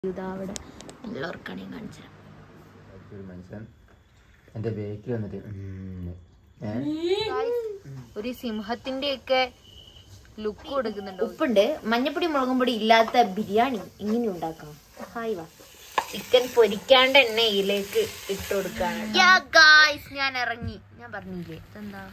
അവിടെ എല്ലാവർക്കാണ് കാണിച്ചത്. ഒരു സിംഹത്തിന്റെ ഒക്കെ ലുക്ക് കൊടുക്കുന്നുണ്ട്. ഉപ്പുണ്ട്, മഞ്ഞപ്പൊടി മുളകും പൊടി ഇല്ലാത്ത ബിരിയാണി ഇങ്ങനെ ഉണ്ടാക്കാം. ഹായ് വാ, ചിക്കൻ പൊരിക്കാണ്ട് എണ്ണയിലേക്ക് ഇട്ട് കൊടുക്കാണ്. ഞാൻ ഇറങ്ങി, ഞാൻ പറഞ്ഞില്ലേ എന്താ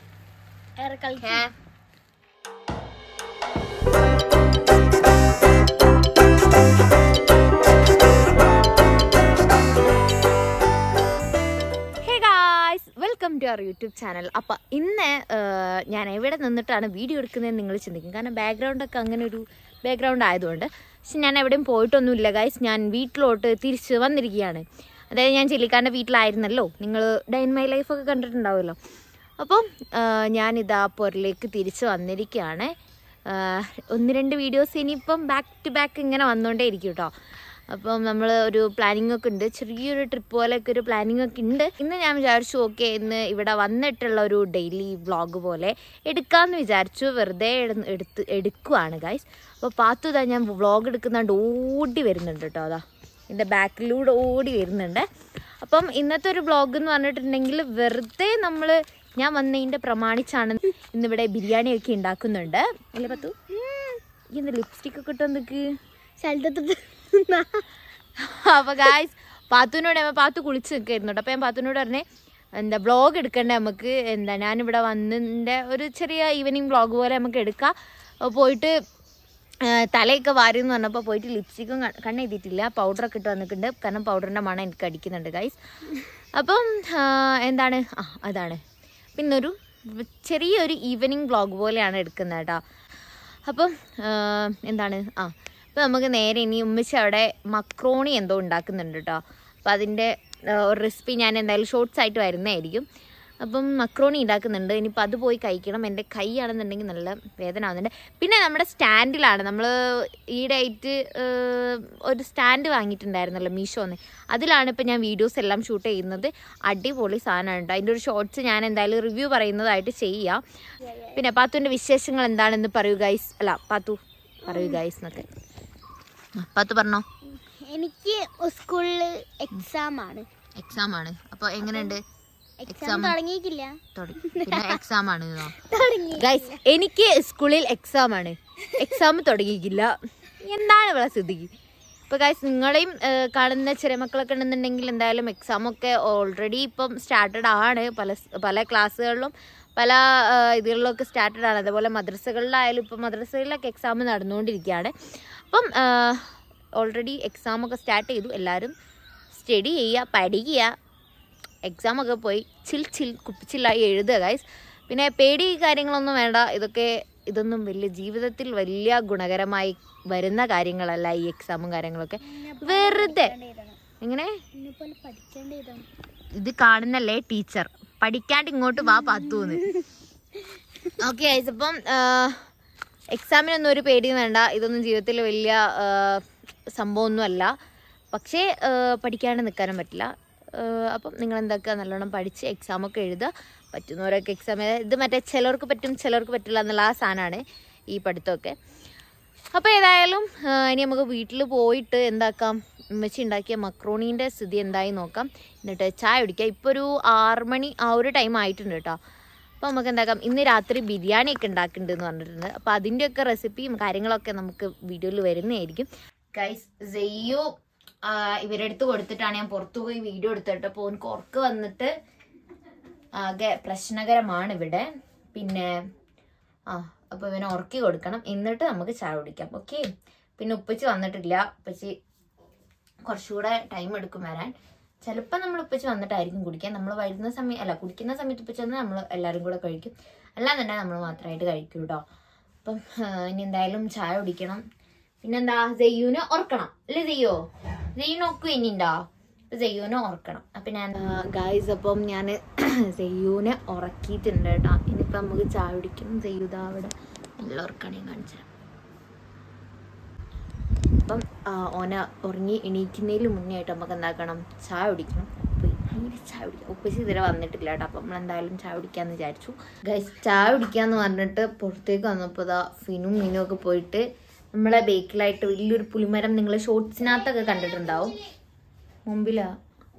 welcome to our YouTube channel. അപ്പം ഇന്ന് ഞാൻ എവിടെ നിന്നിട്ടാണ് വീഡിയോ എടുക്കുന്നതെന്ന് നിങ്ങൾ ചിന്തിക്കും. കാരണം ബാക്ക്ഗ്രൗണ്ടൊക്കെ അങ്ങനെ ഒരു ബാക്ക്ഗ്രൗണ്ട് ആയതുകൊണ്ട്. പക്ഷെ ഞാൻ എവിടെയും പോയിട്ടൊന്നുമില്ല ഗൈസ്. ഞാൻ വീട്ടിലോട്ട് തിരിച്ച് വന്നിരിക്കുകയാണ്. അതായത് ഞാൻ ചെല്ലിക്കാരൻ്റെ വീട്ടിലായിരുന്നല്ലോ, നിങ്ങൾ ഡേ ഇൻ മൈ ലൈഫൊക്കെ കണ്ടിട്ടുണ്ടാവുമല്ലോ. അപ്പം ഞാനിതാ പുറലേക്ക് തിരിച്ച് വന്നിരിക്കുകയാണ്. 1-2 വീഡിയോസ് ഇനിയിപ്പം ബാക്ക് ടു ബാക്ക് ഇങ്ങനെ വന്നുകൊണ്ടേ ഇരിക്കും കേട്ടോ. അപ്പം നമ്മൾ ഒരു പ്ലാനിങ് ഒക്കെ ഉണ്ട്, ചെറിയൊരു ട്രിപ്പ് പോലെയൊക്കെ ഒരു പ്ലാനിങ് ഒക്കെ ഉണ്ട്. ഇന്ന് ഞാൻ വിചാരിച്ചു ഓക്കെ ഇന്ന് ഇവിടെ വന്നിട്ടുള്ള ഒരു ഡെയിലി വ്ളോഗ് പോലെ എടുക്കാമെന്ന് വിചാരിച്ചു. വെറുതെ എടുക്കുവാണ് ഗൈസ്. അപ്പോൾ പാത്തു ഇതാ ഞാൻ വ്ളോഗ് എടുക്കുന്നുണ്ട് ഓടി വരുന്നുണ്ട് കേട്ടോ. അതാ എൻ്റെ ബാക്കിലൂടെ ഓടി വരുന്നുണ്ട്. അപ്പം ഇന്നത്തെ ഒരു വ്ളോഗ് എന്ന് പറഞ്ഞിട്ടുണ്ടെങ്കിൽ വെറുതെ നമ്മൾ ഞാൻ വന്നതിൻ്റെ പ്രമാണിച്ചാണ് ഇന്നിവിടെ ബിരിയാണിയൊക്കെ ഉണ്ടാക്കുന്നുണ്ട് അല്ലേ പത്തു? ഇന്ന് ലിപ്സ്റ്റിക് ഒക്കെ ഇട്ട് വന്നിക്ക് അപ്പൊ ഗായ്സ് പാത്തുവിനോട് പാത്തു കുളിച്ച് നിൽക്കായിരുന്നു കേട്ടോ. അപ്പൊ ഞാൻ പാത്തുവിനോട് പറഞ്ഞേ എന്താ വ്ളോഗ് എടുക്കണ്ടേ നമുക്ക്, എന്താ ഞാനിവിടെ വന്നതിൻ്റെ ഒരു ചെറിയ ഈവനിങ് വ്ളോഗ് പോലെ നമുക്ക് എടുക്കാം. പോയിട്ട് തലയൊക്കെ വാരി എന്ന് പറഞ്ഞപ്പോൾ പോയിട്ട് ലിപ്സ്റ്റിക്കും കണ്ണെഴുതിയിട്ടില്ല, പൗഡറൊക്കെ ഇട്ട് വന്നിട്ടുണ്ട്. കാരണം പൗഡറിൻ്റെ മണം എനിക്ക് അടിക്കുന്നുണ്ട് ഗൈസ്. അപ്പം എന്താണ് അതാണ് പിന്നൊരു ചെറിയൊരു ഈവനിങ് വ്ളോഗ് പോലെയാണ് എടുക്കുന്നത് കേട്ടോ. അപ്പം എന്താണ് അപ്പോൾ നമുക്ക് നേരെ ഇനി ഉമ്മച്ചി അവിടെ മക്രോണി എന്തോ ഉണ്ടാക്കുന്നുണ്ട് കേട്ടോ. അപ്പോൾ അതിൻ്റെ ഒരു റെസിപ്പി ഞാൻ എന്തായാലും ഷോർട്സ് ആയിട്ട് വരുന്നതായിരിക്കും. അപ്പം മക്രോണി ഉണ്ടാക്കുന്നുണ്ട്. ഇനിയിപ്പോൾ അത് പോയി കഴിക്കണം. എൻ്റെ കൈയാണെന്നുണ്ടെങ്കിൽ നല്ല വേദന ആവുന്നുണ്ട്. പിന്നെ നമ്മുടെ സ്റ്റാൻഡിലാണ് നമ്മൾ ഈയിടെയായിട്ട് ഒരു സ്റ്റാൻഡ് വാങ്ങിയിട്ടുണ്ടായിരുന്നല്ലോ മീഷോന്ന്. അതിലാണ് ഇപ്പോൾ ഞാൻ വീഡിയോസ് എല്ലാം ഷൂട്ട് ചെയ്യുന്നത്. അടിപൊളി സാധനമാണ് കേട്ടോ. അതിൻ്റെ ഒരു ഷോർട്സ് ഞാൻ എന്തായാലും റിവ്യൂ പറയുന്നതായിട്ട് ചെയ്യാം. പിന്നെ പാത്തുവിൻ്റെ വിശേഷങ്ങൾ എന്താണെന്ന് പറയൂ ഗൈസ്. അല്ല പാത്തു പറയൂ ഗൈസ് എന്നൊക്കെ. പത്ത് പറഞ്ഞോ. എനിക്ക് സ്കൂളിൽ എക്സാം ആണ്. അപ്പോൾ എങ്ങനെയുണ്ട് എക്സാം? തുടങ്ങിയിട്ടില്ല, പിന്നെ എക്സാം ആണ് ഗൈസ്. എനിക്ക് സ്കൂളിൽ എക്സാം ആണ്, എക്സാം തുടങ്ങിയിട്ടില്ല. എന്താണ് ഇവിടെ സ്ഥിതിക്ക്? ഇപ്പോൾ ഗൈസ് നിങ്ങളെയും കാണുന്ന ചെറിയ മക്കളൊക്കെ ഉണ്ടെന്നുണ്ടെങ്കിൽ എന്തായാലും എക്സാമൊക്കെ ഓൾറെഡി ഇപ്പം സ്റ്റാർട്ടഡ് ആണ്. പല ക്ലാസ്സുകളിലും പല ഇതികളിലൊക്കെ സ്റ്റാർട്ടഡ് ആണ്. അതുപോലെ മദ്രസകളിലായാലും ഇപ്പം മദ്രസകളിലൊക്കെ എക്സാം നടന്നുകൊണ്ടിരിക്കുകയാണ്. അപ്പം ഓൾറെഡി എക്സാമൊക്കെ സ്റ്റാർട്ട് ചെയ്തു. എല്ലാവരും സ്റ്റഡി ചെയ്യുക, പഠിക്കുക, എക്സാമൊക്കെ പോയി കുപ്പിച്ചില്ലായി എഴുതുക ഗൈസ്. പിന്നെ പേടി കാര്യങ്ങളൊന്നും വേണ്ട. ഇതൊന്നും വലിയ ജീവിതത്തിൽ വലിയ ഗുണകരമായി വരുന്ന കാര്യങ്ങളല്ല ഈ എക്സാമും കാര്യങ്ങളൊക്കെ. വെറുതെ എങ്ങനെ ഇത് കാണുന്നല്ലേ ടീച്ചർ, പഠിക്കാണ്ട് ഇങ്ങോട്ട് വാ പത്തൂന്ന്. ഓക്കെ ഗൈസ്, അപ്പം എക്സാമിനൊന്നും ഒരു പേടിയും വേണ്ട. ഇതൊന്നും ജീവിതത്തിൽ വലിയ സംഭവമൊന്നുമല്ല. പക്ഷേ പഠിക്കാണ്ട് നിൽക്കാനും പറ്റില്ല. അപ്പം നിങ്ങൾ എന്താക്കുക, നല്ലോണം പഠിച്ച് എക്സാമൊക്കെ എഴുതുക. പറ്റുന്നവരൊക്കെ എക്സാം ഇത് മറ്റേ ചിലർക്ക് പറ്റും ചിലർക്ക് പറ്റില്ല എന്നുള്ള ആ സാധനമാണ് ഈ പഠിത്തമൊക്കെ. അപ്പോൾ ഏതായാലും ഇനി നമുക്ക് വീട്ടിൽ പോയിട്ട് എന്താക്കാം, ഉമ്മച്ചി ഉണ്ടാക്കിയ മക്രോണീൻ്റെ സ്ഥിതി എന്തായി നോക്കാം. എന്നിട്ട് ചായ കുടിക്കാം. ഇപ്പോൾ ഒരു 6 മണി ആ ഒരു ടൈം ആയിട്ടുണ്ട് കേട്ടോ. അപ്പോൾ നമുക്ക് എന്താക്കാം, ഇന്ന് രാത്രി ബിരിയാണിയൊക്കെ ഉണ്ടാക്കുന്നുണ്ടെന്ന് പറഞ്ഞിട്ടുണ്ട്. അപ്പോൾ അതിൻ്റെയൊക്കെ റെസിപ്പിയും കാര്യങ്ങളൊക്കെ നമുക്ക് വീഡിയോയിൽ വരുന്നതായിരിക്കും ഗൈസ്. സെയ്യോ ഇവരുടെ അടുത്ത് കൊടുത്തിട്ടാണ് ഞാൻ പുറത്തു പോയി വീഡിയോ എടുത്തിട്ട്. അപ്പോൾ എനിക്ക് ഉറക്ക് വന്നിട്ട് ആകെ പ്രശ്നകരമാണ് ഇവിടെ. പിന്നെ അപ്പോൾ ഇവനെ ഉറക്കി കൊടുക്കണം, എന്നിട്ട് നമുക്ക് ചായ കുടിക്കാം. ഓക്കെ. പിന്നെ ഉപ്പച്ചി വന്നിട്ടില്ല. ഉപ്പച്ചി കുറച്ചുകൂടെ ടൈം എടുക്കും വരാൻ. ചിലപ്പോൾ നമ്മൾ ഉപ്പച്ചി വന്നിട്ടായിരിക്കും കുടിക്കാൻ. നമ്മൾ വരുന്ന സമയം അല്ല കുടിക്കുന്ന സമയത്ത് ഉപ്പച്ചി വന്നാൽ നമ്മൾ എല്ലാവരും കൂടെ കഴിക്കും. അല്ലാതെ നമ്മൾ മാത്രമായിട്ട് കഴിക്കും കേട്ടോ. അപ്പം ഇനി എന്തായാലും ചായ കുടിക്കണം. പിന്നെന്താ, സെയ്യൂനെ ഉറക്കണം അല്ലേ? സെയ്യൂനെ ഒക്കെ ഇനി ഉണ്ടോ? സെയ്യൂനെ ഉറക്കണം. അപ്പം ഞാൻ ഗായ്സ് അപ്പം ഞാൻ സെയ്യൂനെ ഉറക്കിയിട്ടുണ്ട് കേട്ടോ. ഇനിയിപ്പോൾ നമുക്ക് ചായ കുടിക്കും. സെയ്യൂത അവിടെ നല്ല ഉറക്കണേ കാണിച്ചു. അപ്പം ഓന ഉറങ്ങി എണീക്കുന്നതിന് മുന്നേ ആയിട്ട് നമുക്ക് എന്താക്കണം, ചായ കുടിക്കണം. ചായ കുടിക്കാം. ഉപ്പച്ചി ഇതുവരെ വന്നിട്ടില്ല കേട്ടോ. അപ്പം നമ്മളെന്തായാലും ചായ കുടിക്കാമെന്ന് വിചാരിച്ചു ഗൈസ്. ചായ കുടിക്കാമെന്ന് പറഞ്ഞിട്ട് പുറത്തേക്ക് വന്നപ്പോൾ ഇതാ ഫിനും മീനും ഒക്കെ പോയിട്ട് നമ്മളെ ബേക്കിലായിട്ട് വലിയൊരു പുളിമരം നിങ്ങൾ ഷോർട്സിനകത്തൊക്കെ കണ്ടിട്ടുണ്ടാവും. മുമ്പിലാ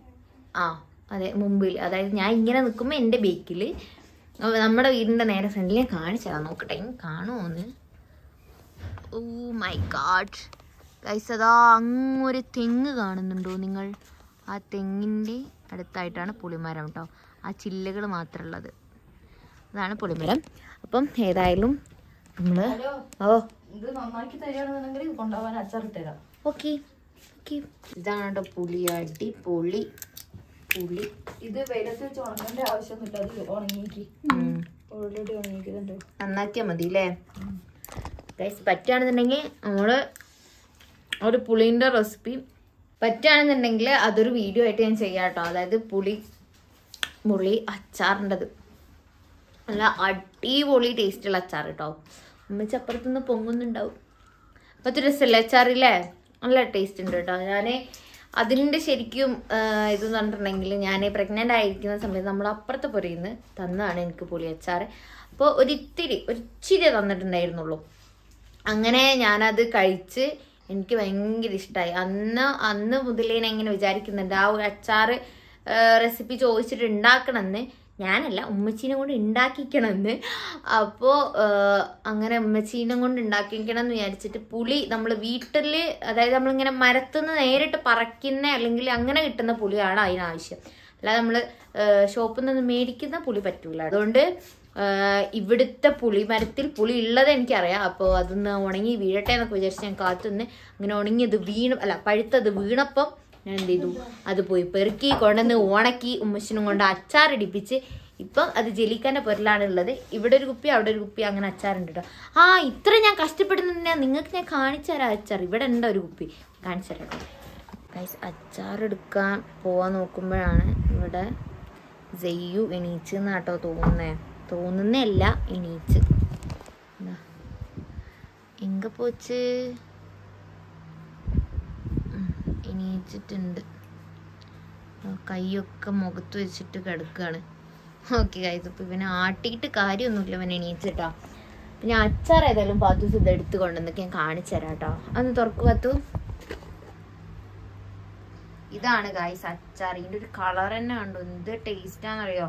അതെ മുമ്പിൽ, അതായത് ഞാൻ ഇങ്ങനെ നിൽക്കുമ്പോൾ എൻ്റെ ബേക്കിൽ നമ്മുടെ വീടിൻ്റെ നേരെ ഫ്രണ്ടിൽ ഞാൻ കാണിച്ചതാ. നോക്കട്ടെ കാണുമോന്ന്. ഓ മൈ ഗാഡ് ഗൈസ്, അതാ അങ്ങൊരു തെങ്ങ് കാണുന്നുണ്ടോ നിങ്ങൾ? ആ തെങ്ങിൻ്റെ അടുത്തായിട്ടാണ് പുളിമരം കേട്ടോ. ആ ചില്ലകൾ മാത്രമുള്ളത് അതാണ് പുളിമരം. അപ്പം ഏതായാലും നമ്മൾ ഇത് നന്നാക്കി തരികയാണെന്നുണ്ടെങ്കിൽ കൊണ്ടുപോകാൻ അച്ചാറിട്ട് തരാം. Okay okay. ഇതാണ് കേട്ടോ പുളി, അടിപൊളി പുളി. ഇത് വെയിലത്ത് വെച്ച് ഉണങ്ങേണ്ട ആവശ്യമൊന്നുമില്ല, അത് ഉണങ്ങിക്ക് ഓൾറെഡി ഉണങ്ങിക്കുന്നുണ്ട്. നന്നാക്കിയാൽ മതി അല്ലേ ഗൈസ്? പറ്റുകയാണെന്നുണ്ടെങ്കിൽ നമ്മൾ ഒരു പുളീൻ്റെ റെസിപ്പി പറ്റുകയാണെന്നുണ്ടെങ്കിൽ അതൊരു വീഡിയോ ആയിട്ട് ഞാൻ ചെയ്യാം കേട്ടോ. അതായത് പുളി അച്ചാറിൻ്റെത് നല്ല അടിപൊളി ടേസ്റ്റുള്ള അച്ചാർ കേട്ടോ. ഉമ്മച്ചി അപ്പുറത്തുനിന്ന് പൊങ്ങുന്നുണ്ടാവും. അപ്പത്തെ രസമല്ലേ അച്ചാറില്ലേ? നല്ല ടേസ്റ്റ് ഉണ്ട് കേട്ടോ. ഞാൻ അതിൻ്റെ ശരിക്കും ഇതെന്ന് പറഞ്ഞിട്ടുണ്ടെങ്കിൽ ഞാൻ പ്രഗ്നൻ്റ് ആയിരിക്കുന്ന സമയത്ത് നമ്മൾ അപ്പുറത്തെ പുരയിൽ നിന്ന് തന്നതാണ് എനിക്ക് പുളി അച്ചാർ. അപ്പോൾ ഒരിച്ചിരി തന്നിട്ടുണ്ടായിരുന്നുള്ളൂ. അങ്ങനെ ഞാനത് കഴിച്ച് എനിക്ക് ഭയങ്കര ഇഷ്ടമായി. അന്ന് മുതലേ ഞാൻ ഇങ്ങനെ വിചാരിക്കുന്നുണ്ട് ആ ഒരു അച്ചാർ റെസിപ്പി ചോദിച്ചിട്ട് ഉണ്ടാക്കണമെന്ന്. ഞാനല്ല, ഉമ്മച്ചീനെ കൊണ്ട് ഉണ്ടാക്കിക്കണമെന്ന്. അപ്പോൾ അങ്ങനെ ഉമ്മച്ചീനെ കൊണ്ട് ഉണ്ടാക്കിക്കണം എന്ന് വിചാരിച്ചിട്ട് പുളി നമ്മൾ വീട്ടിൽ, അതായത് നമ്മളിങ്ങനെ മരത്തുനിന്ന് നേരിട്ട് പറിക്കുന്ന അല്ലെങ്കിൽ അങ്ങനെ കിട്ടുന്ന പുളിയാണ് അതിനാവശ്യം. അല്ലാതെ നമ്മൾ ഷോപ്പിൽ നിന്ന് മേടിക്കുന്ന പുളി പറ്റൂല. അതുകൊണ്ട് ഇവിടുത്തെ മരത്തിൽ പുളി ഉള്ളത് എനിക്കറിയാം. അപ്പോൾ അതൊന്ന് ഉണങ്ങി വീഴട്ടെ എന്നൊക്കെ വിചാരിച്ച് ഞാൻ കാത്തുനിന്ന് അങ്ങനെ ഉണങ്ങിയത് പഴുത്തത് വീണപ്പം ഞാൻ എന്ത് ചെയ്തു, അത് പോയി പെറുക്കി കൊണ്ടുവന്ന് ഉണക്കി ഉമ്മച്ചിനും കൊണ്ട് അച്ചാറിടിപ്പിച്ച് ഇപ്പം അത് ജെലിക്കാൻ്റെ പൊരലാണുള്ളത്. ഇവിടെ ഒരു കുപ്പി അവിടെ ഒരു കുപ്പി അങ്ങനെ അച്ചാറുണ്ട് കേട്ടോ. ഇത്ര ഞാൻ കഷ്ടപ്പെടുന്ന നിങ്ങൾക്ക് ഞാൻ കാണിച്ചു തരാം അച്ചാർ. ഇവിടെ ഉണ്ട് ഒരു കുപ്പി, കാണിച്ചു തരാം കേട്ടോ ഗൈസ്. അച്ചാറെടുക്കാൻ പോവാൻ നോക്കുമ്പോഴാണ് ഇവിടെ ജയ്യു എണീച്ചെന്നാട്ടോ തോന്നുന്നല്ല എണീച്ച്. എങ്ക പോച്ച് എണീച്ചിട്ടുണ്ട്. കൈയൊക്കെ മുഖത്ത് വെച്ചിട്ട് കിടക്കുകയാണ്. ഓക്കെ ഗൈസ്, ഇപ്പം ഇവനെ ആട്ടിയിട്ട് കാര്യമൊന്നുമില്ല, ഇവൻ എണീച്ചിട്ടാ. പിന്നെ അച്ചാർ ഏതായാലും പാത്തൂസ് ഇത് എടുത്ത് കൊണ്ടുവന്നൊക്കെ ഞാൻ കാണിച്ചു തരാം കേട്ടോ. അന്ന് തുറക്കു പാത്തു. ഇതാണ് ഗൈസ് അച്ചാർ. ഇതിൻ്റെ ഒരു കളർ തന്നെ കണ്ടോ, എന്ത് ടേസ്റ്റാന്നറിയോ?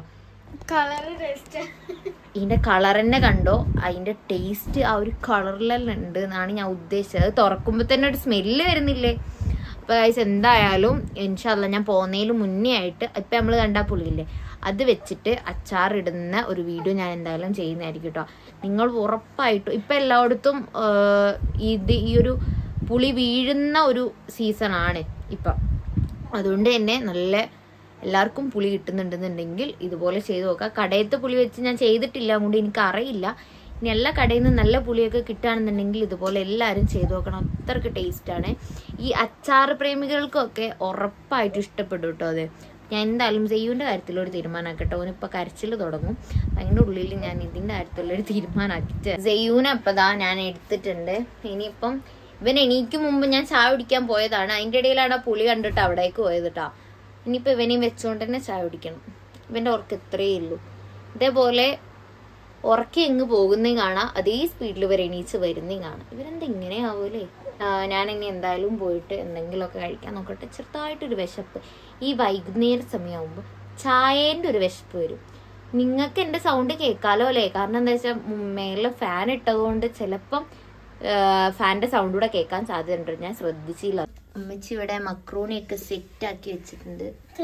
ഇതിന്റെ കളർ തന്നെ കണ്ടോ, അതിന്റെ ടേസ്റ്റ് ആ ഒരു കളറിലെല്ലാം ഉണ്ട് എന്നാണ് ഞാൻ ഉദ്ദേശിച്ചത്. അത് തുറക്കുമ്പോ തന്നെ ഒരു സ്മെല്ല് വരുന്നില്ലേ? അപ്പൊ ഗൈസ് എന്തായാലും ഇൻഷാല്ലാ ഞാൻ പോകുന്നതിന് മുന്നേ ആയിട്ട് ഇപ്പൊ നമ്മള് കണ്ടാ പുളിയില്ലേ, അത് വെച്ചിട്ട് അച്ചാറിടുന്ന ഒരു വീഡിയോ ഞാൻ എന്തായാലും ചെയ്യുന്നതായിരിക്കും കേട്ടോ. നിങ്ങൾ ഉറപ്പായിട്ടും ഇപ്പൊ എല്ലായിടത്തും ഈ ഒരു പുളി വീഴുന്ന ഒരു സീസണാണ് ഇപ്പം. അതുകൊണ്ട് തന്നെ നല്ല എല്ലാവർക്കും പുളി കിട്ടുന്നുണ്ടെന്നുണ്ടെങ്കിൽ ഇതുപോലെ ചെയ്ത് നോക്കാം. കടയത്തെ പുളി വെച്ച് ഞാൻ ചെയ്തിട്ടില്ല, അതുകൊണ്ട് എനിക്കറിയില്ല. ഇനി എല്ലാ കടയിൽ നിന്ന് നല്ല പുളിയൊക്കെ കിട്ടുകയാണെന്നുണ്ടെങ്കിൽ ഇതുപോലെ എല്ലാവരും ചെയ്ത് നോക്കണം. അത്രയ്ക്ക് ടേസ്റ്റാണ്. ഈ അച്ചാർ പ്രേമികൾക്കൊക്കെ ഉറപ്പായിട്ടും ഇഷ്ടപ്പെടും കേട്ടോ. അത് ഞാൻ എന്തായാലും ജയ്യുവിൻ്റെ കാര്യത്തിലൊരു തീരുമാനമാക്കട്ടെ. ഓനിപ്പോൾ കരച്ചിൽ തുടങ്ങും. അതിൻ്റെ ഉള്ളിൽ ഞാൻ ഇതിൻ്റെ കാര്യത്തിലുള്ളൊരു തീരുമാനമാക്കിയിട്ട് ജയ്യുവിനെ അപ്പം ഞാൻ എടുത്തിട്ടുണ്ട്. ഇനിയിപ്പം ഇവൻ എണീക്കും മുമ്പ് ഞാൻ ചായ കുടിക്കാൻ പോയതാണ്. അതിൻ്റെ ഇടയിലാണ് ആ പുളി കണ്ടിട്ട് അവിടേക്ക് പോയത് കേട്ടോ. ഇനിയിപ്പോൾ ഇവനെയും വെച്ചുകൊണ്ട് തന്നെ ചായ കുടിക്കണം. ഇവൻ്റെ ഉറക്കം ഇത്രയേ ഉള്ളൂ. ഇതേപോലെ ഉറക്കി എങ്ങ് പോകുന്നേ കാണാം, അതേ സ്പീഡിൽ ഇവർ എണീച്ച് വരുന്നേ കാണാം. ഇവരെന്താ ഇങ്ങനെ ആവൂലേ? ഞാനിനി എന്തായാലും പോയിട്ട് എന്തെങ്കിലുമൊക്കെ കഴിക്കാൻ നോക്കട്ടെ. ചെറുതായിട്ടൊരു വിശപ്പ് ഈ വൈകുന്നേര സമയമാകുമ്പോൾ ചായേൻ്റെ ഒരു വിശപ്പ് വരും. നിങ്ങൾക്ക് എൻ്റെ സൗണ്ട് കേൾക്കാലോ അല്ലേ? കാരണം എന്താ വെച്ചാൽ മേലെ ഫാൻ ഇട്ടതുകൊണ്ട് ചിലപ്പം ഫാൻ്റെ സൗണ്ട് കൂടെ കേൾക്കാൻ സാധ്യതയുണ്ട്. ഞാൻ ശ്രദ്ധിച്ചില്ല. അമ്മച്ചി ഇവിടെ മക്രോണിയൊക്കെ സെറ്റാക്കി വെച്ചിട്ടുണ്ട്.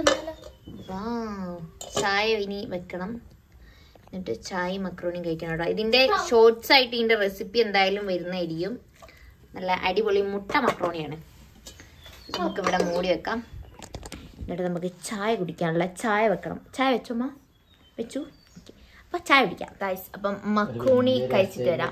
ചായ ഇനി വെക്കണം, എന്നിട്ട് ചായ മക്രോണിയും കഴിക്കണം കേട്ടോ. ഇതിൻ്റെ ഷോർട്സ് ആയിട്ട് ഇതിൻ്റെ റെസിപ്പി എന്തായാലും വരുന്നതായിരിക്കും. നല്ല അടിപൊളി മുട്ട മക്രോണിയാണ്. നമുക്കിവിടെ മൂടി വെക്കാം. എന്നിട്ട് നമുക്ക് ചായ കുടിക്കാനുള്ള ചായ വെക്കണം. ചായ വെച്ചോമ്മ? വെച്ചു. അപ്പം ചായ കുടിക്കാം ഗൈസ്. അപ്പം മക്രോണി കഴിച്ചിട്ട് വരാം.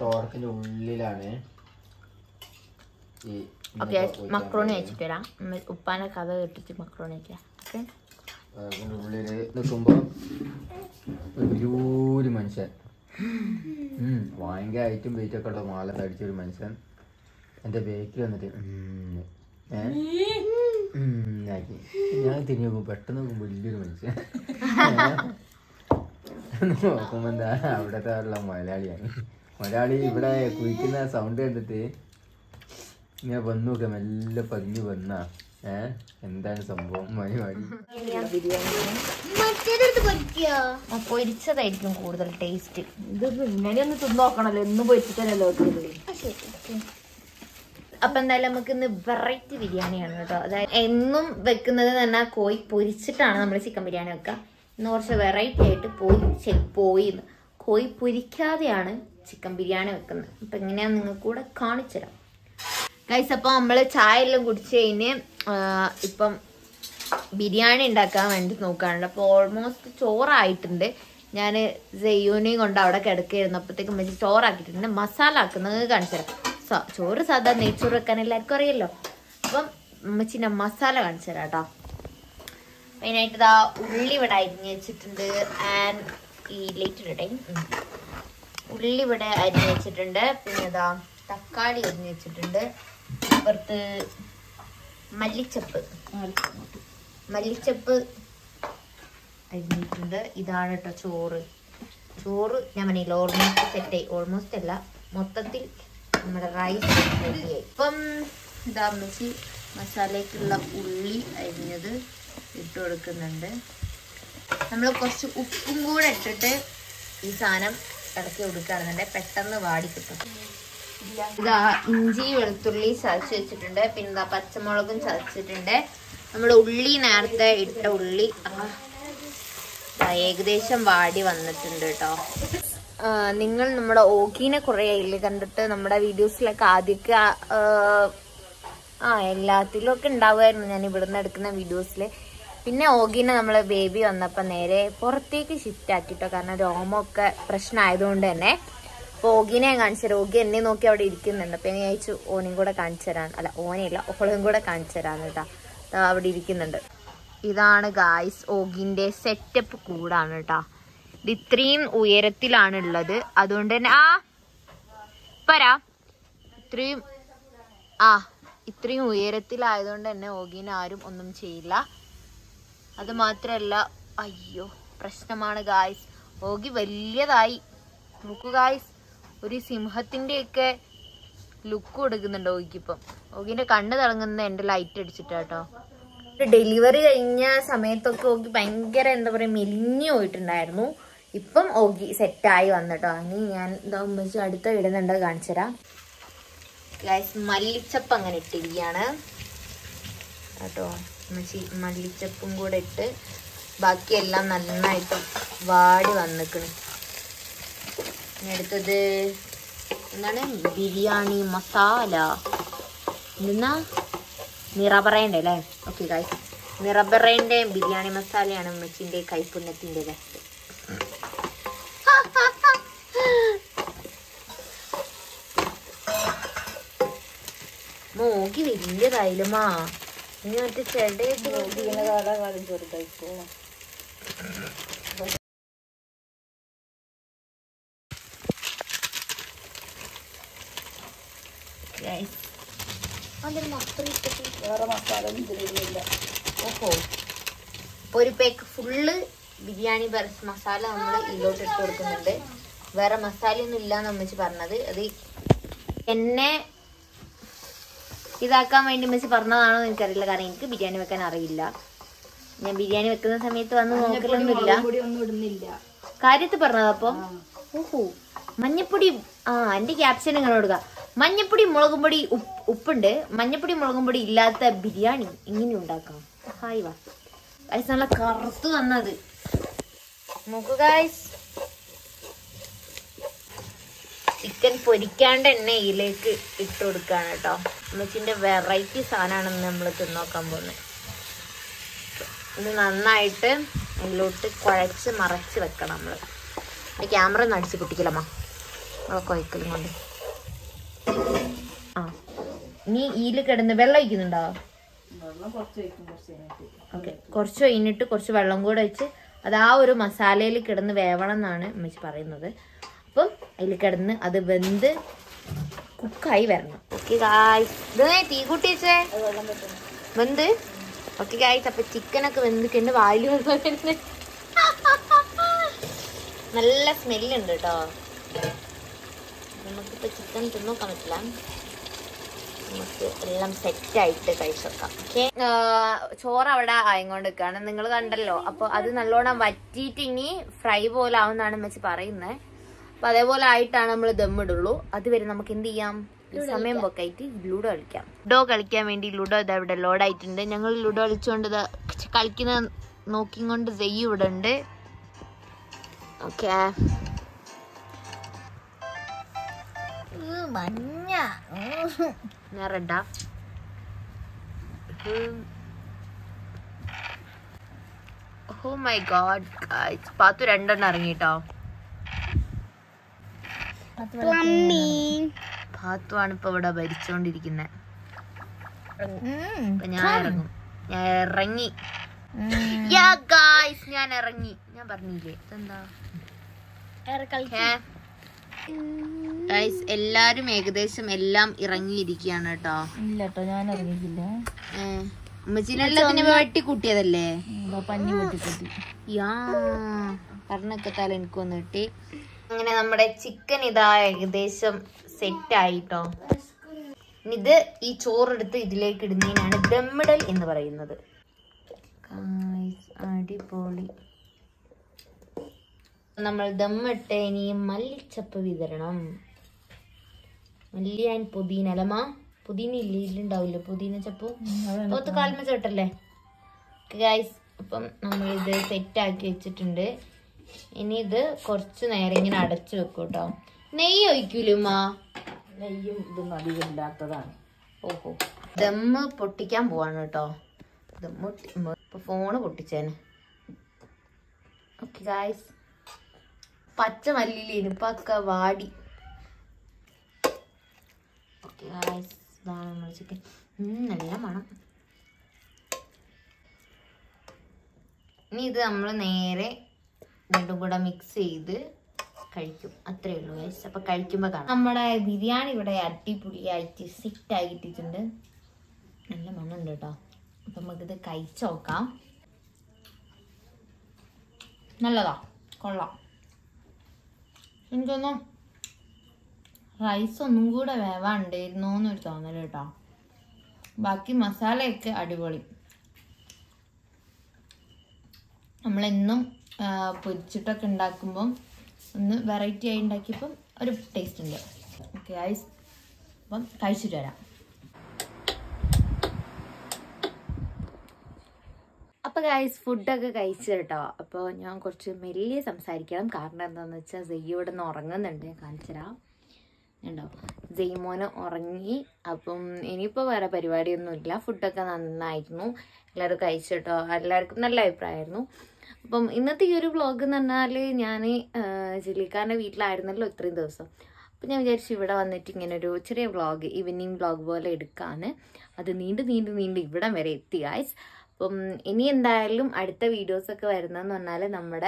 ഓക്കെ, മക്രോണി കഴിച്ചിട്ട് വരാം. ഉപ്പാനെ കഥ കേട്ടിട്ട് മക്രോണി കഴിക്കാം. ഓക്കെ, ഉള്ളില് നിൽക്കുമ്പോ വലിയൊരു മനുഷ്യൻ, ഭയങ്കര ഐറ്റും വെയിറ്റ് ഒക്കെ ഉള്ള മാല തടിച്ചൊരു മനുഷ്യൻ എന്റെ ബേക്കിൽ വന്നിട്ട് ആക്കി. ഞാൻ തിരിഞ്ഞു നോക്കും, പെട്ടെന്ന് നോക്കുമ്പോ വലിയൊരു മനുഷ്യൻ നോക്കുമ്പോ എന്താ അവിടത്തെ ഉള്ള മലയാളിയാണ്. മലയാളി ഇവിടെ കുഴിക്കുന്ന സൗണ്ട് കണ്ടിട്ട് ഇങ്ങനെ വന്നു നോക്കാം മെല്ലെ പതിഞ്ഞു വന്നാ എന്താണ് സംഭവം മണി മറ്റേതെടുത്ത് പൊരിക്കോ? പൊരിച്ചതായിരിക്കും കൂടുതൽ ടേസ്റ്റ്. ഇത് ഇങ്ങനെയൊന്ന് തിന്ന് നോക്കണല്ലോ, എന്നും പൊരിച്ചിട്ടല്ലോ വെക്കുന്നത്. അപ്പൊ എന്തായാലും നമുക്ക് ഇന്ന് വെറൈറ്റി ബിരിയാണിയാണ് കേട്ടോ. അതായത് എന്നും വെക്കുന്നത് തന്നെ കോഴി പൊരിച്ചിട്ടാണ് നമ്മൾ ചിക്കൻ ബിരിയാണി വെക്കുക. ഇന്ന് കുറച്ച് വെറൈറ്റി ആയിട്ട് കോഴി പൊരിക്കാതെയാണ് ചിക്കൻ ബിരിയാണി വെക്കുന്നത്. അപ്പൊ എങ്ങനെയാന്ന് നിങ്ങൾക്ക് കൂടെ കാണിച്ചു തരാം ഗൈസ്. അപ്പൊ നമ്മള് ചായ എല്ലാം കുടിച്ച് കഴിഞ്ഞ് ഇപ്പം ബിരിയാണി ഉണ്ടാക്കാൻ വേണ്ടി നോക്കാറുണ്ട്. അപ്പോൾ ഓൾമോസ്റ്റ് ചോറായിട്ടുണ്ട്. ഞാൻ സെയ്യൂനെയും കൊണ്ട് അവിടെ കിടക്കായിരുന്നപ്പോഴത്തേക്കും വെച്ച് ചോറാക്കിയിട്ടുണ്ട്. മസാല ആക്കുന്നത് കാണിച്ചു തരാം. ചോറ് സാധാരണ നെയ്ച്ചോറ് വെക്കാൻ എല്ലാവർക്കും അറിയല്ലോ. അപ്പം അമ്മച്ചിൻ്റെ മസാല കാണിച്ചു തരാം കേട്ടോ. മെയിനായിട്ട് ഇതാ ഉള്ളി ഇവിടെ അരിഞ്ഞ് വെച്ചിട്ടുണ്ട്. ആൻഡ് ഈ ലേറ്റ് ഇടട്ടെ. ഉള്ളി ഇവിടെ അരിഞ്ഞ് വെച്ചിട്ടുണ്ട്. പിന്നെ ഇതാ തക്കാളി അരിഞ്ഞ് വെച്ചിട്ടുണ്ട്. പുറത്ത് മല്ലിച്ചപ്പ് അരിഞ്ഞിട്ടുണ്ട്. ഇതാണ് കേട്ടോ ചോറ് ഞാൻ പറഞ്ഞില്ല ഓൾമോസ്റ്റ് സെറ്റായി. ഓൾമോസ്റ്റ് അല്ല, മൊത്തത്തിൽ നമ്മുടെ റൈസ് റെഡിയായി. ഇപ്പം ഇതാ അമ്മച്ചി മസാലയ്ക്കുള്ള ഉള്ളി അരിഞ്ഞത് ഇട്ട് കൊടുക്കുന്നുണ്ട്. നമ്മൾ കുറച്ച് ഉപ്പും കൂടെ ഇട്ടിട്ട് ഈ സാധനം ഇടയ്ക്ക് കൊടുക്കുകയാണെന്നുണ്ടെ പെട്ടെന്ന് വാടി കിട്ടും. ഇതാ ഇഞ്ചി വെളുത്തുള്ളി ചതച്ച് വെച്ചിട്ടുണ്ട്. പിന്നെ ഇതാ പച്ചമുളകും ചതച്ചിട്ടുണ്ട്. നമ്മുടെ ഉള്ളി നേരത്തെ ഇട്ട ഉള്ളി ഏകദേശം വാടി വന്നിട്ടുണ്ട് കേട്ടോ. നിങ്ങൾ നമ്മുടെ ഓഗീനെ കുറെ ആയില്ലേ കണ്ടിട്ട്. നമ്മുടെ വീഡിയോസിലൊക്കെ ആദ്യമൊക്കെ എല്ലാത്തിലും ഒക്കെ ഉണ്ടാവുമായിരുന്നു ഞാൻ ഇവിടുന്ന് എടുക്കുന്ന വീഡിയോസിൽ. പിന്നെ ഓഗീനെ നമ്മളെ ബേബി വന്നപ്പോൾ നേരെ പുറത്തേക്ക് ഷിഫ്റ്റ് ആക്കിട്ടോ. കാരണം രോമമൊക്കെ പ്രശ്നമായതുകൊണ്ട് തന്നെ. അപ്പോൾ ഓഗീനെ ഞാൻ കാണിച്ചു തരാം. ഓഗി എന്നെ നോക്കി അവിടെ ഇരിക്കുന്നുണ്ട്. അപ്പം ഞാൻ ചോദിച്ചു ഓനെയും കൂടെ കാണിച്ചു തരാൻ. അല്ല ഓനെയല്ല, ഓളെയും കൂടെ കാണിച്ചു തരാന്ന് കേട്ടോ. അവിടെ ഇരിക്കുന്നുണ്ട്. ഇതാണ് ഗായ്സ് ഓഗിന്റെ സെറ്റപ്പ് കൂടാണ് കേട്ടോ. ഇത് ഇത്രയും ഉയരത്തിലാണ് ഉള്ളത്. അതുകൊണ്ട് തന്നെ ഇത്രയും ഉയരത്തിലായതുകൊണ്ട് തന്നെ ഓഗീനെ ആരും ഒന്നും ചെയ്യില്ല. അത് മാത്രല്ല അയ്യോ പ്രശ്നമാണ് ഗായ്സ്. ഓഗി വലിയതായി. നോക്കൂ ഗായ്സ്, ഒരു സിംഹത്തിന്റെയൊക്കെ ലുക്ക് കൊടുക്കുന്നുണ്ട് ഓഗിക്കിപ്പം. ഓഗിന്റെ കണ്ണ് തിളങ്ങുന്നത് എൻ്റെ ലൈറ്റ് അടിച്ചിട്ടാട്ടോ. ഡെലിവറി കഴിഞ്ഞ സമയത്തൊക്കെ ഓഗി ഭയങ്കര എന്താ പറയാ മെലിഞ്ഞു പോയിട്ടുണ്ടായിരുന്നു. ഇപ്പം ഓഗി സെറ്റായി വന്നിട്ടോ. ഇനി ഞാൻ ഇതാകുമ്പോൾ അടുത്ത ഇടുന്നുണ്ട് കാണിച്ചു തരാം ഗൈസ്. മല്ലിച്ചപ്പ് അങ്ങനെ ഇട്ടിരിക്കുകയാണ് കേട്ടോ. മല്ലിച്ചപ്പും കൂടെ ഇട്ട് ബാക്കിയെല്ലാം നന്നായിട്ട് വാടി വന്നിക്കണ്. അടുത്തത് എന്താണ് ബിരിയാണി മസാല. എന്തെന്നാ നിറബറേൻ്റെ അല്ലേ? ഓക്കെ ഗൈസ്, നിറബറേൻ്റെ ബിരിയാണി മസാലയാണ് ഉമ്മച്ചിൻ്റെ കൈപ്പുണ്യത്തിൻ്റെ രസം. മോക്കി വലിയതായാലുമാ ഇനി മറ്റേ ചെടയൊക്കെ കാലം ചെറുതായിപ്പോ. വേറെ മസാല ഒന്നും ഇതിലില്ല. ഓഹോ, അപ്പോൾ ഒരു പേക്ക് ഫുള്ള് ബിരിയാണി മസാല നമ്മൾ ഇതിലോട്ട് ഇട്ട് കൊടുക്കുന്നുണ്ട്. വേറെ മസാലയൊന്നും ഇല്ലാന്ന് അമ്മച്ചി പറഞ്ഞത്. അത് എന്നെ ഇതാക്കാൻ വേണ്ടി അമ്മച്ചി പറഞ്ഞതാണോ എനിക്കറിയില്ല. കാരണം എനിക്ക് ബിരിയാണി വെക്കാൻ അറിയില്ല. ഞാൻ ബിരിയാണി വെക്കുന്ന സമയത്ത് വന്ന് നോക്കലൊന്നുമില്ല. കാര്യത്തിൽ പറഞ്ഞത്. അപ്പൊ ഓഹോ മഞ്ഞപ്പൊടി എന്റെ ക്യാപ്ഷൻ ഇങ്ങനെ കൊടുക്കുക. മഞ്ഞപ്പൊടി മുളകും പൊടി ഉപ്പുണ്ട്. മഞ്ഞപ്പൊടി മുളകും പൊടി ഇല്ലാത്ത ബിരിയാണി ഇങ്ങനെ ഉണ്ടാക്കാം. ഹായ് വാ ഗൈസ്, നല്ല കറുത്ത് വന്നത് നോക്കൂ ഗൈസ്. ചിക്കൻ പൊരിക്കാണ്ട് തന്നെ ഇതിലേക്ക് ഇട്ട് കൊടുക്കുകയാണ് കേട്ടോ. അമ്മച്ചിൻ്റെ വെറൈറ്റി സാധനമാണെന്ന് നമ്മൾ തിന്നോക്കാൻ പോകുന്നത്. ഇത് നന്നായിട്ട് അതിലോട്ട് കുഴച്ച് മറച്ച് വെക്കണം നമ്മൾ. ക്യാമറ ഒന്ന് അടിച്ച് പൊട്ടിക്കലമ്മ നമ്മളെ കുഴക്കലും കൊണ്ട്. ഇനി ഇതിൽ കിടന്ന് വെള്ളം ഒഴിക്കുന്നുണ്ടോ? ഓക്കെ, കുറച്ച് കഴിഞ്ഞിട്ട് കുറച്ച് വെള്ളം കൂടെ വെച്ച് അത് ആ ഒരു മസാലയിൽ കിടന്ന് വേവണം എന്നാണ് അമ്മച്ചി പറയുന്നത്. അപ്പം അതിൽ കിടന്ന് അത് വെന്ത് കുക്കായി വരണം. ഓക്കെ ഗായ്സ്, ഇത് തീ കൂട്ടി വെച്ചേ വെന്ത്. ഓക്കെ ഗായ്സ്, അപ്പൊ ചിക്കനൊക്കെ വെന്തിട്ട് വായിൽ വരുന്നത് നല്ല സ്മെല്ലുണ്ട് കേട്ടോ. നമുക്കിപ്പോൾ ചിക്കൻ തിന്നോക്കാൻ പറ്റില്ല. നമുക്ക് എല്ലാം സെറ്റായിട്ട് കഴിച്ചു വെക്കാം. ഓക്കെ, ചോറ് അവിടെ ആയിക്കൊണ്ടിരിക്കുകയാണ്, നിങ്ങൾ കണ്ടല്ലോ. അപ്പോൾ അത് നല്ലോണം വറ്റിയിട്ട് ഇനി ഫ്രൈ പോലെ ആവുന്നതാണ് അമ്മച്ചി പറയുന്നത്. അപ്പൊ അതേപോലെ ആയിട്ടാണ് നമ്മൾ ദമ്മിടുള്ളൂ. അതുവരെ നമുക്ക് എന്ത് ചെയ്യാം, സമയം പോക്കായിട്ട് ലുഡോ കളിക്കാം. ലുഡോ കളിക്കാൻ വേണ്ടി ലുഡോ ഇതാ ഇവിടെ ലോഡായിട്ടുണ്ട്. ഞങ്ങൾ ലുഡോ കളിച്ചുകൊണ്ട് കളിക്കുന്ന നോക്കിക്കൊണ്ട് ജയ്യു ഇവിടെ ഉണ്ട്. ഓക്കെ, മഞ്ഞ ഞാൻ റെഡാ. ഓ മൈ ഗോഡ് ഗൈസ്, പാത്തു 2 എണ്ണം ഇറങ്ങിട്ടോ. പാത്തു ആണ് ഇപ്പൊ ഇവിടെ ഭരിച്ചോണ്ടിരിക്കുന്നത്. ഞാൻ ഇറങ്ങും, ഞാൻ ഇറങ്ങി. ഞാൻ ഇറങ്ങി, ഞാൻ പറഞ്ഞില്ലേ ഇതെന്താ. എല്ലാരും ഏകദേശം എല്ലാം ഇറങ്ങിയിരിക്കുകയാണ് കേട്ടോ. ഇല്ലട്ടോ, ഞാൻ ഇറങ്ങിയില്ല. ഉമ്മച്ചിനെല്ലാത്തിനും വെട്ടി കൂട്ടിയതല്ലേ, പഞ്ഞി വെട്ടിക്കൂട്ടി. പറഞ്ഞൊക്കെ തല എനിക്ക് വന്ന് കിട്ടി. അങ്ങനെ നമ്മുടെ ചിക്കൻ ഇതാ ഏകദേശം സെറ്റ് ആയിട്ടോ. ഇത് ഈ ചോറെടുത്ത് ഇതിലേക്ക് ഇടുന്നതിനാണ് ദമ്മിടൽ എന്ന് പറയുന്നത്. അടിപൊളി. നമ്മൾ ദമ്മിട്ട് ഇനി മല്ലിച്ചപ്പ് വിതരണം. മല്ലി ആൻഡ് പുതിന അലമാ, പുതിന ഇല്ല, ഇതിലുണ്ടാവില്ല പുതിന ചപ്പ്. പോത്ത് കാൽമ ചേട്ടല്ലേ ഗൈസ്. അപ്പം നമ്മളിത് സെറ്റാക്കി വെച്ചിട്ടുണ്ട്. ഇനി ഇത് കുറച്ച് നേരം ഇങ്ങനെ അടച്ചു വെക്കും കേട്ടോ. നെയ്യ് ഒഴിക്കൂലുമ്മ? നെയ്യും ഇതൊന്നും അധികം ഇല്ലാത്തതാണ്. ഓഹോ, ദമ്മ് പൊട്ടിക്കാൻ പോവാണ് കേട്ടോ. ഇപ്പൊ ഫോണ് പൊട്ടിച്ചേന്. ഓക്കെ ഗൈസ്, പച്ച മല്ലിയിലേന് ഇപ്പൊ ഒക്കെ വാടി. ഓക്കെ ഗൈസ്, ഇതാണ് നമ്മൾ ചിക്കൻ. നല്ല മണം. ഇനി ഇത് നമ്മൾ നേരെ രണ്ടും കൂടെ മിക്സ് ചെയ്ത് കഴിക്കും. അത്രേ ഉള്ളൂ ഗൈസ്. അപ്പൊ കഴിക്കുമ്പോ കാണാം. നമ്മുടെ ബിരിയാണി ഇവിടെ അടിപൊളിയായിട്ട് സെറ്റ് ആയിട്ടിട്ടുണ്ട്. നല്ല മണമുണ്ട് കേട്ടോ. അപ്പൊ നമുക്കിത് കഴിച്ചു നോക്കാം. നല്ലതാ, കൊള്ളാം. എനിക്കൊന്നു റൈസ് ഒന്നും കൂടെ വേവാണ്ടായിരുന്നു എന്നൊരു തോന്നല് കേട്ടോ. ബാക്കി മസാലയൊക്കെ അടിപൊളി. നമ്മളെന്നും പൊരിച്ചിട്ടൊക്കെ ഉണ്ടാക്കുമ്പം ഒന്ന് വെറൈറ്റി ആയി ഉണ്ടാക്കിയപ്പം ഒരു ടേസ്റ്റ് ഉണ്ട്. ഓക്കെ ഗൈസ്, അപ്പം കഴിച്ചിട്ട് വരാം. അപ്പോൾ ഗൈസ്, ഫുഡൊക്കെ കഴിച്ചു കേട്ടോ. അപ്പോൾ ഞാൻ കുറച്ച് മെല്ലെ സംസാരിക്കണം. കാരണം എന്താണെന്ന് വെച്ചാൽ സെയ്യ് ഇവിടെ നിന്ന് ഉറങ്ങുന്നുണ്ട്. ഞാൻ കാണിച്ചു തരാം. ഉണ്ടോ, ജെയ്മോന് ഉറങ്ങി. അപ്പം ഇനിയിപ്പോൾ വേറെ പരിപാടിയൊന്നുമില്ല. ഫുഡൊക്കെ നന്നായിരുന്നു, എല്ലാവരും കഴിച്ചു കേട്ടോ. എല്ലാവർക്കും നല്ല അഭിപ്രായമായിരുന്നു. അപ്പം ഇന്നത്തെ ഈ ഒരു വ്ളോഗ് എന്ന് പറഞ്ഞാൽ ഞാൻ ജില്ലിക്കാരൻ്റെ വീട്ടിലായിരുന്നല്ലോ ഇത്രയും ദിവസം. അപ്പം ഞാൻ വിചാരിച്ചു ഇവിടെ വന്നിട്ട് ഇങ്ങനെ ഒരു ചെറിയ വ്ളോഗ്, ഈവനിങ് വ്ളോഗ് പോലെ എടുക്കാമെന്ന്. അത് നീണ്ട് ഇവിടം വരെ എത്തി ഗൈസ്. അപ്പം ഇനി എന്തായാലും അടുത്ത വീഡിയോസൊക്കെ വരുന്നതെന്ന് പറഞ്ഞാൽ നമ്മുടെ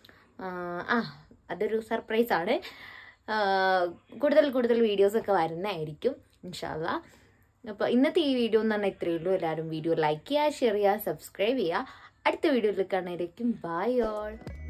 അതൊരു സർപ്രൈസാണ്. കൂടുതൽ വീഡിയോസൊക്കെ വരുന്നതായിരിക്കും ഇൻഷാ അല്ലാ. അപ്പോൾ ഇന്നത്തെ ഈ വീഡിയോ എന്ന് പറഞ്ഞാൽ ഇത്രയേ ഉള്ളൂ. എല്ലാവരും വീഡിയോ ലൈക്ക് ചെയ്യുക, ഷെയർ ചെയ്യുക, സബ്സ്ക്രൈബ് ചെയ്യുക. അടുത്ത വീഡിയോയിൽ കാണാനായിരിക്കും. By all.